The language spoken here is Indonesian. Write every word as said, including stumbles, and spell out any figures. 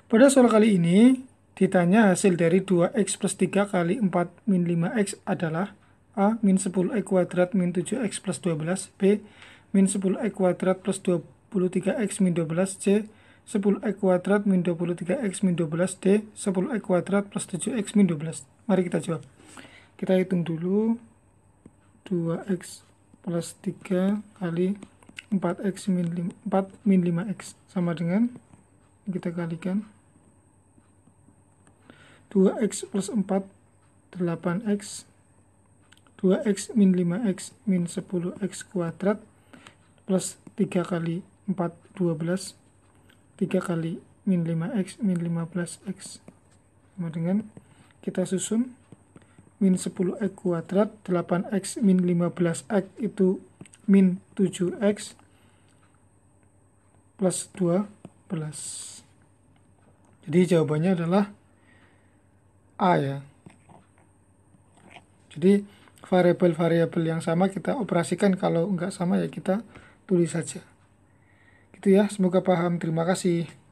Pada soal kali ini, ditanya hasil dari dua x plus tiga kali empat min lima x adalah A. Min sepuluh x kuadrat min tujuh x plus dua belas, B. Min sepuluh x kuadrat plus dua puluh tiga x min dua belas, C. sepuluh x kuadrat min dua puluh tiga x min dua belas, D. sepuluh x kuadrat plus tujuh x min dua belas. Mari kita jawab. Kita hitung dulu. dua x plus tiga kali empat x min lima, empat min lima x sama dengan, kita kalikan, dua x plus empat, delapan x, dua x min lima x min sepuluh x kuadrat plus tiga kali empat, dua belas, tiga kali min lima x min lima belas x sama dengan, kita susun, min sepuluh x kuadrat, delapan x min lima belas x itu min tujuh x plus dua belas. Jadi jawabannya adalah A ya. Jadi variabel-variabel yang sama kita operasikan, kalau enggak sama ya kita tulis saja. Gitu ya, semoga paham. Terima kasih.